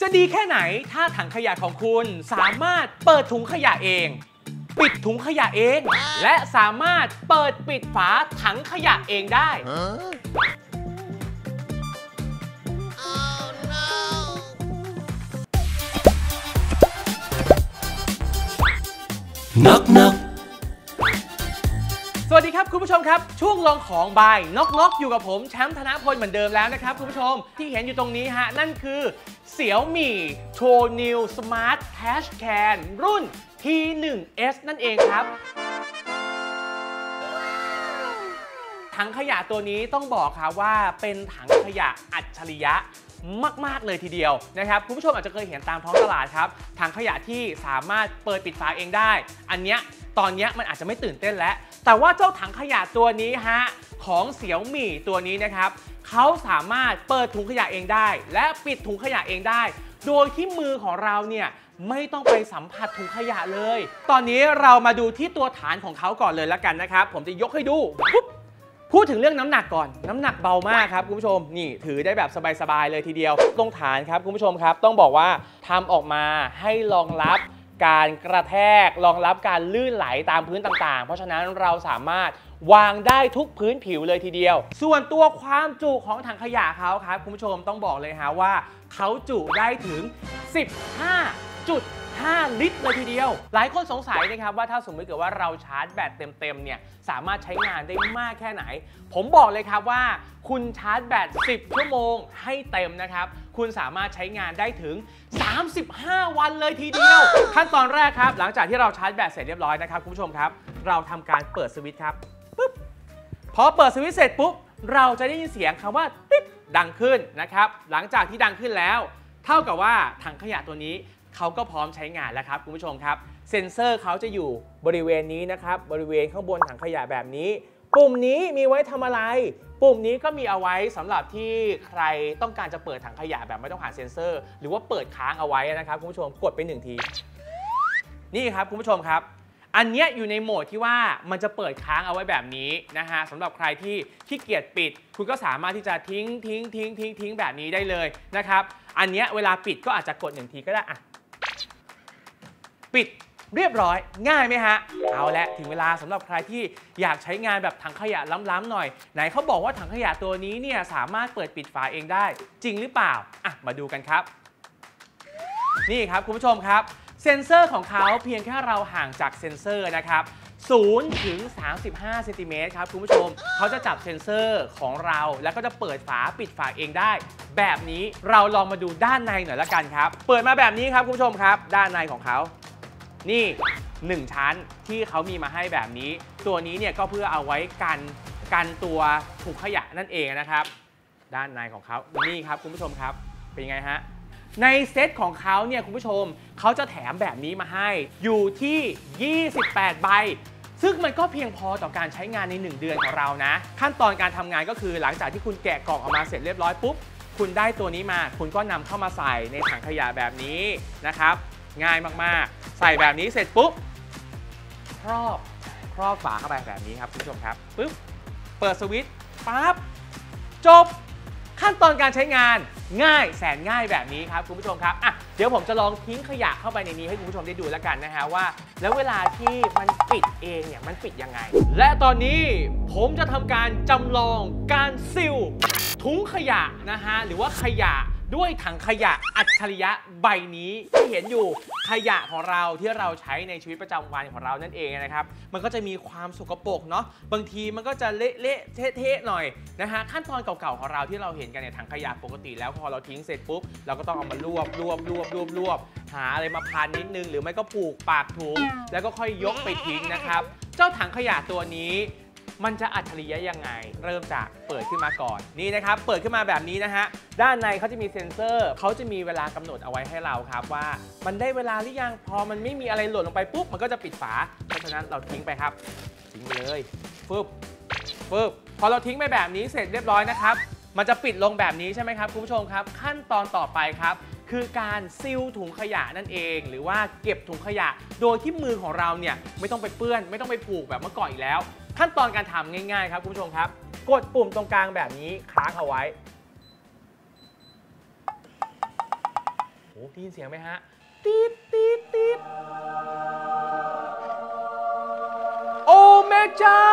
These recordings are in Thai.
จะดีแค่ไหนถ้าถังขยะของคุณสามารถเปิดถุงขยะเองปิดถุงขยะเองและสามารถเปิดปิดฝาถังขยะเองได้น็อกน็อกสวัสดีครับคุณผู้ชมครับช่วงลองของบายน็อกอยู่กับผมแชมป์ธนพลเหมือนเดิมแล้วนะครับคุณผู้ชมที่เห็นอยู่ตรงนี้ฮะนั่นคือเสี่ยวมี่โชนิวสมาร์ทแทชแคนรุ่น T1S นั่นเองครับถังขยะตัวนี้ต้องบอกครับว่าเป็นถังขยะอัจฉริยะมากๆเลยทีเดียวนะครับคุณผู้ชมอาจจะเคยเห็นตามท้องตลาดครับถังขยะที่สามารถเปิดปิดฝาเองได้อันเนี้ยตอนนี้มันอาจจะไม่ตื่นเต้นแล้วแต่ว่าเจ้าถังขยะตัวนี้ฮะของเสี่ยวมี่ตัวนี้นะครับเขาสามารถเปิดถุงขยะเองได้และปิดถุงขยะเองได้โดยที่มือของเราเนี่ยไม่ต้องไปสัมผัสถุงขยะเลยตอนนี้เรามาดูที่ตัวฐานของเขาก่อนเลยละกันนะครับผมจะยกให้ดูพูดถึงเรื่องน้ำหนักก่อนน้ำหนักเบามากครับคุณผู้ชมนี่ถือได้แบบสบายๆเลยทีเดียวตรงฐานครับคุณผู้ชมครับต้องบอกว่าทำออกมาให้รองรับการกระแทกรองรับการลื่นไหลตามพื้นต่างๆเพราะฉะนั้นเราสามารถวางได้ทุกพื้นผิวเลยทีเดียวส่วนตัวความจุของถังขยะเขาครับคุณผู้ชมต้องบอกเลยฮะว่าเขาจุได้ถึง 15.5 ลิตรเลยทีเดียวหลายคนสงสัยนะครับว่าถ้าสมมติเกิดว่าเราชาร์จแบตเต็มๆเนี่ยสามารถใช้งานได้มากแค่ไหนผมบอกเลยครับว่าคุณชาร์จแบต10 ชั่วโมงให้เต็มนะครับคุณสามารถใช้งานได้ถึง35 วันเลยทีเดียวขั้นตอนแรกครับหลังจากที่เราชาร์จแบตเสร็จเรียบร้อยนะครับคุณผู้ชมครับเราทำการเปิดสวิตช์ครับปุ๊บพอเปิดสวิตช์เสร็จปุ๊บเราจะได้ยินเสียงคำว่าติ๊ดดังขึ้นนะครับหลังจากที่ดังขึ้นแล้วเท่ากับว่าถังขยะตัวนี้เขาก็พร้อมใช้งานแล้วครับคุณผู้ชมครับเซ็นเซอร์เขาจะอยู่บริเวณนี้นะครับบริเวณข้างบนถังขยะแบบนี้ปุ่มนี้มีไว้ทำอะไรปุ่มนี้ก็มีเอาไว้สำหรับที่ใครต้องการจะเปิดถังขยะแบบไม่ต้องผ่านเซ็นเซอร์หรือว่าเปิดค้างเอาไว้นะครับคุณผู้ชมกดไป1 ทีนี่ครับคุณผู้ชมครับอันนี้อยู่ในโหมดที่ว่ามันจะเปิดค้างเอาไว้แบบนี้นะฮะสำหรับใครที่ขี้เกียจปิดคุณก็สามารถที่จะทิ้งแบบนี้ได้เลยนะครับอันนี้เวลาปิดก็อาจจะกด1 ทีก็ได้อะปิดเรียบร้อยง่ายไหมฮะเอาละถึงเวลาสำหรับใครที่อยากใช้งานแบบถังขยะล้ำๆหน่อยไหนเขาบอกว่าถังขยะตัวนี้เนี่ยสามารถเปิดปิดฝาเองได้จริงหรือเปล่าอ่ะมาดูกันครับนี่ครับคุณผู้ชมครับเซ็นเซอร์ของเขาเพียงแค่เราห่างจากเซ็นเซอร์นะครับ0 ถึง 35 เซนติเมตรครับคุณผู้ชมเขาจะจับเซ็นเซอร์ของเราแล้วก็จะเปิดฝาปิดฝาเองได้แบบนี้เราลองมาดูด้านในหน่อยละกันครับเปิดมาแบบนี้ครับคุณผู้ชมครับด้านในของเขานี่1 ชั้นที่เขามีมาให้แบบนี้ตัวนี้เนี่ยก็เพื่อเอาไว้กันตัวถุงขยะนั่นเองนะครับด้านในของเขานี่ครับคุณผู้ชมครับเป็นยังไงฮะในเซตของเขาเนี่ยคุณผู้ชมเขาจะแถมแบบนี้มาให้อยู่ที่28 ใบซึ่งมันก็เพียงพอต่อการใช้งานใน1 เดือนของเรานะขั้นตอนการทำงานก็คือหลังจากที่คุณแกะกล่องออกมาเสร็จเรียบร้อยปุ๊บคุณได้ตัวนี้มาคุณก็นำเข้ามาใส่ในถังขยะแบบนี้นะครับง่ายมากๆใส่แบบนี้เสร็จปุ๊บครอบฝาเข้าไปแบบนี้ครับคุณผู้ชมครับปุ๊บเปิดสวิตช์ปั๊บจบขั้นตอนการใช้งานง่ายแสนง่ายแบบนี้ครับคุณผู้ชมครับอ่ะเดี๋ยวผมจะลองทิ้งขยะเข้าไปในนี้ให้คุณผู้ชมได้ดูแล้วกันนะฮะว่าแล้วเวลาที่มันปิดเองเนี่ยมันปิดยังไงและตอนนี้ผมจะทำการจำลองการซีลถุงขยะนะฮะหรือว่าขยะด้วยถังขยะอัจฉริยะใบนี้ที่เห็นอยู่ขยะของเราที่เราใช้ในชีวิตประจำวันของเรานั่นเองนะครับมันก็จะมีความสกปรกเนาะบางทีมันก็จะเละเทะหน่อยนะฮะขั้นตอนเก่าๆของเราที่เราเห็นกันในถังขยะปกติแล้วพอเราทิ้งเสร็จปุ๊บเราก็ต้องเอามารวบหาอะไรมาพันนิดนึงหรือไม่ก็ผูกปากถุงแล้วก็ค่อยยกไปทิ้งนะครับเจ้าถังขยะตัวนี้มันจะอัจฉริยะยังไงเริ่มจากเปิดขึ้นมาก่อนนี่นะครับเปิดขึ้นมาแบบนี้นะฮะด้านในเขาจะมีเซ็นเซอร์เขาจะมีเวลากำหนดเอาไว้ให้เราครับว่ามันได้เวลาหรือยังพอมันไม่มีอะไรหล่นลงไปปุ๊บมันก็จะปิดฝาเพราะฉะนั้นเราทิ้งไปครับทิ้งไปเลยฟึบพอเราทิ้งไปแบบนี้เสร็จเรียบร้อยนะครับมันจะปิดลงแบบนี้ใช่ไหมครับคุณผู้ชมครับขั้นตอนต่อไปครับคือการซีลถุงขยะนั่นเองหรือว่าเก็บถุงขยะโดยที่มือของเราเนี่ยไม่ต้องไปเปื้อนไม่ต้องไปผูกแบบเมื่อก่อนอีกแล้วขั้นตอนการทำง่ายๆครับคุณผู้ชมครับกดปุ่มตรงกลางแบบนี้ค้างเอาไว้ได้ยินเสียงไหมฮะตีดตีดตีดโอ้แม่เจ้า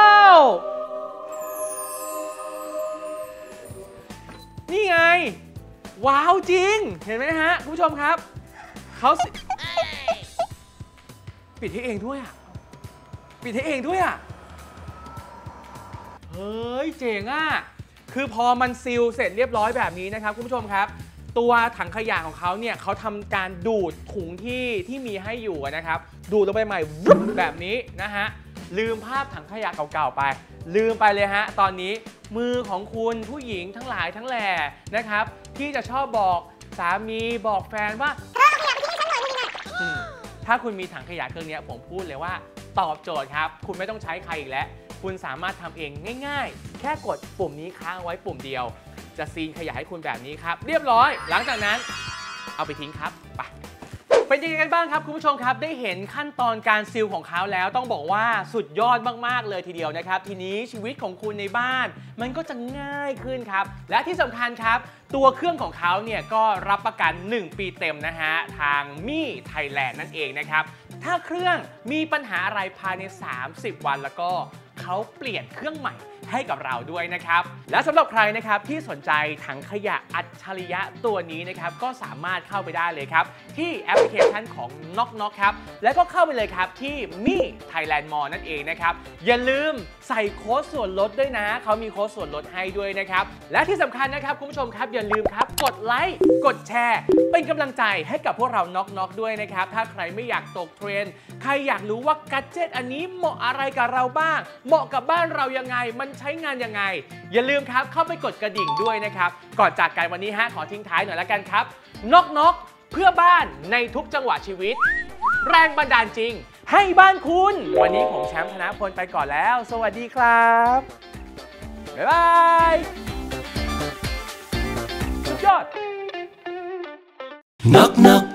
นี่ไงว้าวจริงเห็นไหมฮะคุณผู้ชมครับเขาปิดให้เองด้วยอ่ะปิดให้เองด้วยอ่ะเฮ้ยเจ๋งอ่ะคือพอมันซีลเสร็จเรียบร้อยแบบนี้นะครับคุณผู้ชมครับตัวถังขยะของเขาเนี่ยเขาทำการดูดถุงที่มีให้อยู่นะครับดูดลงไปใหม่แบบนี้นะฮะลืมภาพถังขยะเก่าๆไปลืมไปเลยฮะตอนนี้มือของคุณผู้หญิงทั้งหลายทั้งแหล่นะครับที่จะชอบบอกสามีบอกแฟนว่าถ้าคุณมีถังขยะเครื่องนี้ผมพูดเลยว่าตอบโจทย์ครับคุณไม่ต้องใช้ใครอีกแล้วคุณสามารถทำเองง่ายๆแค่กดปุ่มนี้ค้างไว้ปุ่มเดียวจะซีนขยะให้คุณแบบนี้ครับเรียบร้อยหลังจากนั้นเอาไปทิ้งครับไปเป็นยังไงกันบ้างครับคุณผู้ชมครับได้เห็นขั้นตอนการซีลของเขาแล้วต้องบอกว่าสุดยอดมากๆเลยทีเดียวนะครับทีนี้ชีวิตของคุณในบ้านมันก็จะง่ายขึ้นครับและที่สำคัญครับตัวเครื่องของเขาเนี่ยก็รับประกัน1 ปีเต็มนะฮะทางมี่ไทยแลนด์นั่นเองนะครับถ้าเครื่องมีปัญหาอะไรภายใน30 วันแล้วก็เขาเปลี่ยนเครื่องใหม่ให้กับเราด้วยนะครับและสำหรับใครนะครับที่สนใจถังขยะอัจฉริยะตัวนี้นะครับก็สามารถเข้าไปได้เลยครับที่แอปพลิเคชันของ Knock Knock ครับแล้วก็เข้าไปเลยครับที่มี่ Thailand Mall นั่นเองนะครับอย่าลืมใส่โค้ดส่วนลดด้วยนะเขามีโค้ดส่วนลดให้ด้วยนะครับและที่สำคัญนะครับคุณผู้ชมครับอย่าลืมครับกดไลค์กดแชร์เป็นกำลังใจให้กับพวกเรา Knock Knock ด้วยนะครับถ้าใครไม่อยากตกเทรนด์ใครอยากรู้ว่ากัดเจ็ตอันนี้เหมาะอะไรกับเราบ้างเหมาะกับบ้านเรายังไงมันใช้งานยังไงอย่าลืมครับเข้าไปกดกระดิ่งด้วยนะครับก่อนจากกันวันนี้ขอทิ้งท้ายหน่อยละกันครับน็อกน็อกเพื่อบ้านในทุกจังหวะชีวิตแรงบันดาลจริงให้บ้านคุณวันนี้ผมแชมป์ธนพลไปก่อนแล้วสวัสดีครับบ๊ายบายสุดยอด Knock knock